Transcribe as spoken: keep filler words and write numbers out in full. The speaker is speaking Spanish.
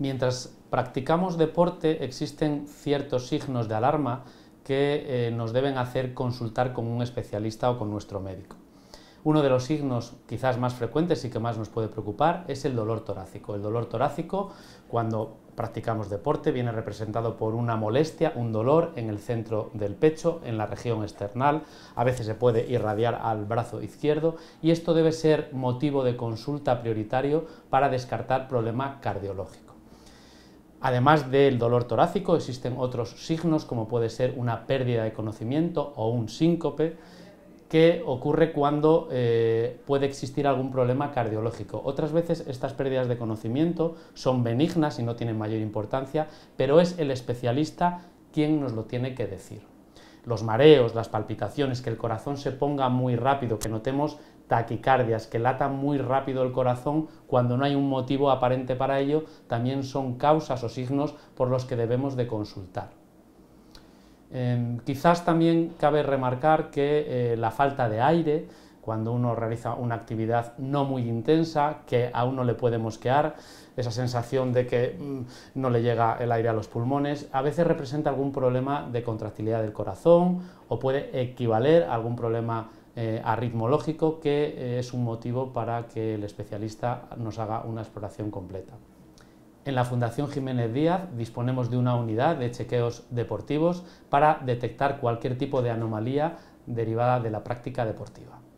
Mientras practicamos deporte existen ciertos signos de alarma que eh, nos deben hacer consultar con un especialista o con nuestro médico. Uno de los signos quizás más frecuentes y que más nos puede preocupar es el dolor torácico. El dolor torácico, cuando practicamos deporte, viene representado por una molestia, un dolor en el centro del pecho, en la región esternal, a veces se puede irradiar al brazo izquierdo y esto debe ser motivo de consulta prioritario para descartar problema cardiológico. Además del dolor torácico existen otros signos como puede ser una pérdida de conocimiento o un síncope, que ocurre cuando eh, puede existir algún problema cardiológico. Otras veces estas pérdidas de conocimiento son benignas y no tienen mayor importancia, pero es el especialista quien nos lo tiene que decir. Los mareos, las palpitaciones, que el corazón se ponga muy rápido, que notemos taquicardias, que lata muy rápido el corazón cuando no hay un motivo aparente para ello, también son causas o signos por los que debemos de consultar. Eh, quizás también cabe remarcar que eh, la falta de aire, cuando uno realiza una actividad no muy intensa, que a uno le puede mosquear, esa sensación de que mm, no le llega el aire a los pulmones, a veces representa algún problema de contractilidad del corazón o puede equivaler a algún problema eh, arritmológico que eh, es un motivo para que el especialista nos haga una exploración completa. En la Fundación Jiménez Díaz disponemos de una unidad de chequeos deportivos para detectar cualquier tipo de anomalía derivada de la práctica deportiva.